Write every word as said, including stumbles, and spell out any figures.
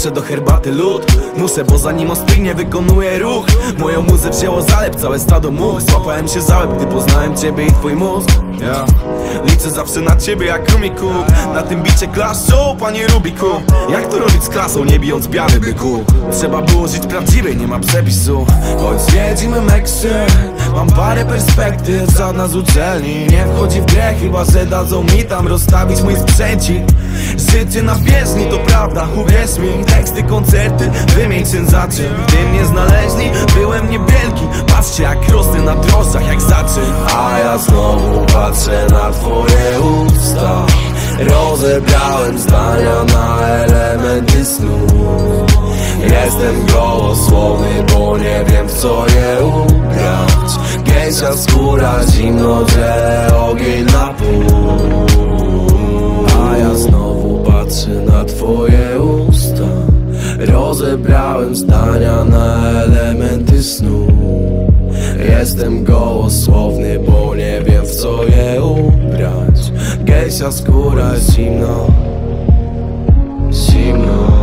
Mieszę do herbaty lód, muszę, bo zanim ostygnie wykonuję ruch. Moją muzę wzięło zalep, całe stado much. Złapałem się za łeb, gdy poznałem ciebie i twój mózg, yeah. Liczę zawsze na ciebie jak rumiku. Na tym bicie klaszczą, panie Rubiku. Jak to robić z klasą, nie bijąc piany, byku? Trzeba było żyć prawdziwej, nie ma przepisu. Choć zwiedzimy Meksyk, mam parę perspektyw. Żadna z uczelni nie wchodzi w grę, chyba że dadzą mi tam rozstawić mój sprzęcik. Życie na bieżni to prawda, uwierz mi. Teksty, koncerty, wymień czym za czym. Gdy mnie znaleźli, byłem niewielki. Patrzcie jak rosnę na drożdżach jak zaczyn. A ja znowu patrzę na twoje usta. Rozebrałem zdania na elementy snu. Jestem gołosłowny, bo nie wiem w co je ubrać. Gęsia skóra, zimno dzielę ogień na pół. A ja znowu patrzę na twoje usta. Rozebrałem zdania na elementy snu. Jestem gołosłowny, bo nie wiem w co je ubrać. Gęsia skóra, zimno, zimno.